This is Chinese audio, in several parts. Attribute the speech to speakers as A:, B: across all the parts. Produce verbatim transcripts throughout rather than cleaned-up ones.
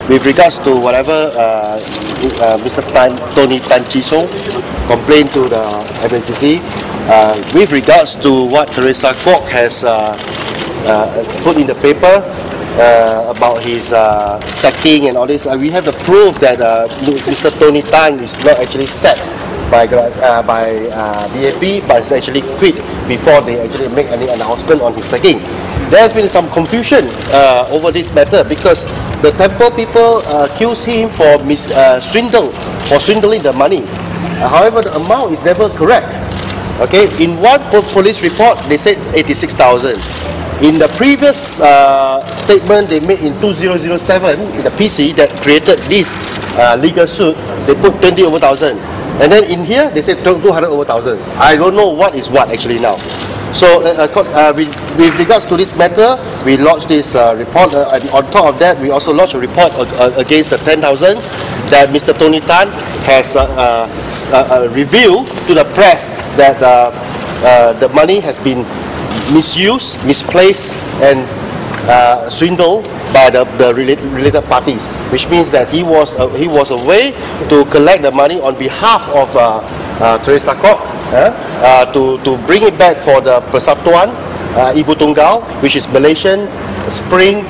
A: with regards to whatever uh, uh, Mister Tan, Tony Tan Chee Song complained to the M N C C, uh, with regards to what Teresa Kwok has uh, uh, put in the paper uh, about his uh, sacking and all this, uh, we have the proof that uh, Mister Tony Tan is not actually sacked by uh, by uh, D A P, but is actually quit before they actually make any announcement on his sacking. There has been some confusion uh, over this matter because the temple people uh, accuse him for mis uh, swindle, for swindling the money. Uh, however, the amount is never correct. Okay, in one police report they said eighty-six thousand. In the previous uh, statement they made in two thousand seven, in the P C that created this uh, legal suit, they put twenty over thousand. And then in here they said two hundred over thousands. I don't know what is what actually now. So uh, uh, with, with regards to this matter, we launched this uh, report, uh, and on top of that we also launched a report uh, against the ten thousand that Mister Tony Tan has uh, uh, uh, revealed to the press that uh, uh, the money has been misused, misplaced and uh, swindled by the, the related, related parties, which means that he was uh, he was a way to collect the money on behalf of uh, uh, Teresa Kwok, uh, uh, to, to bring it back for the Persatuan uh, Ibu Tunggal, which is Malaysian Spring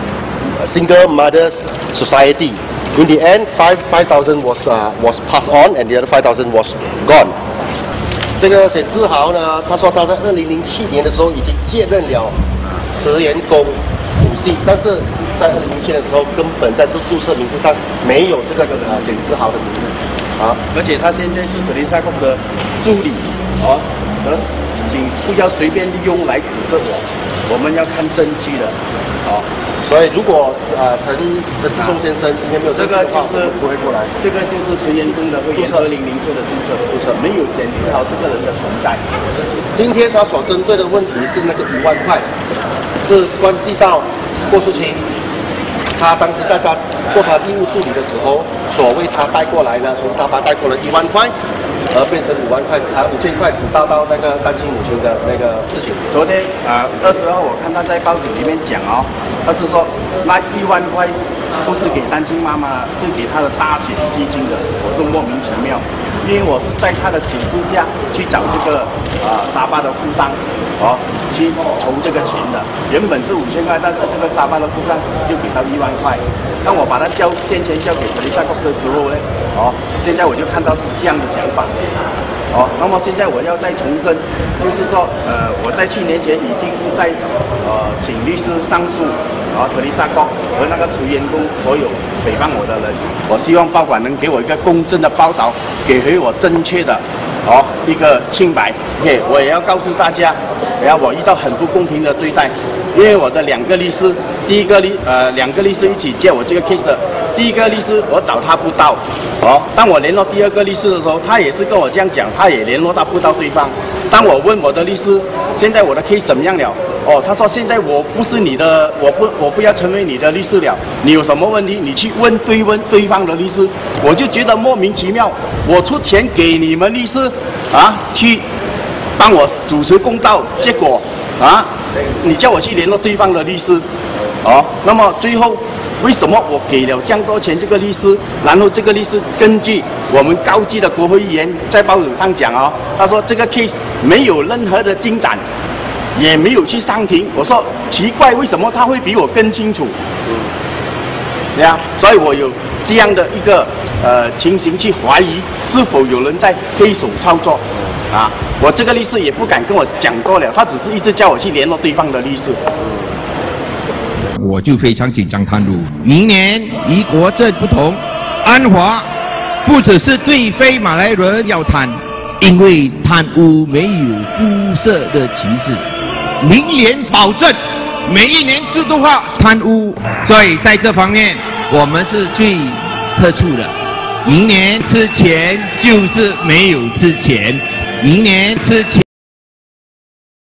A: Single Mothers Society. In the end, five five thousand was uh, was passed on, and the other five thousand was gone. 这个沈志豪呢，他说他在二零零七年的时候已经接任了慈元宫主席，但是在二零零七年的时候根本在这注册名字上没有这个呃沈志豪的名字啊，而且他现在是特雷莎宫的助理啊，而请不要随便利用来指责我，我们要看证据的啊。 所以，如果呃陈陈志忠先生今天没有这个，就是不会过来。这个就是慈元宫的会员二零零四的注册，注册没有显示好这个人的存在。今天他所针对的问题是那个一万块，是关系到郭淑清，他当时在他做他义务助理的时候，所为他带过来呢，从沙巴带过了一万块。 而变成五万块啊，五千块，只达到那个单亲母亲的那个事情。昨天啊，二十号我看他在报纸里面讲哦，他是说那一万块不是给单亲妈妈，是给他的大型基金的，我都莫名其妙。因为我是在他的指示下去找这个啊、呃、沙巴的富商，哦，去筹这个钱的。原本是五千块，但是这个沙巴的富商就给到一万块。当我把它交先前交给特雷莎国的时候呢，哦，现在我就看到是这样的讲法。 哦，那么现在我要再重申，就是说，呃，我在去年前已经是在呃请律师上诉，啊，特雷莎国和那个慈元宫所有诽谤我的人，我希望报馆能给我一个公正的报道，给回我正确的，哦，一个清白。OK， 我也要告诉大家，然后我遇到很不公平的对待，因为我的两个律师，第一个律呃两个律师一起接我这个 case 的。 第一个律师我找他不到，哦，当我联络第二个律师的时候，他也是跟我这样讲，他也联络到不到对方。当我问我的律师，现在我的 case 怎么样了？哦，他说现在我不是你的，我不我不要成为你的律师了。你有什么问题，你去问对问对方的律师。我就觉得莫名其妙，我出钱给你们律师啊，去帮我主持公道，结果啊，你叫我去联络对方的律师，哦，那么最后。 为什么我给了这样多钱这个律师，然后这个律师根据我们高级的国会议员在报纸上讲哦，他说这个 case 没有任何的进展，也没有去上庭。我说奇怪，为什么他会比我更清楚？对啊，所以我有这样的一个呃情形去怀疑是否有人在黑手操作啊。我这个律师也不敢跟我讲多了，他只是一直叫我去联络对方的律师。
B: 我就非常紧张贪污。明年与国政不同，安华不只是对非马来人要贪，因为贪污没有肤色的歧视。明年保证每一年制度化贪污，所以在这方面我们是最特殊的。明年吃钱就是没有吃钱，明年吃钱。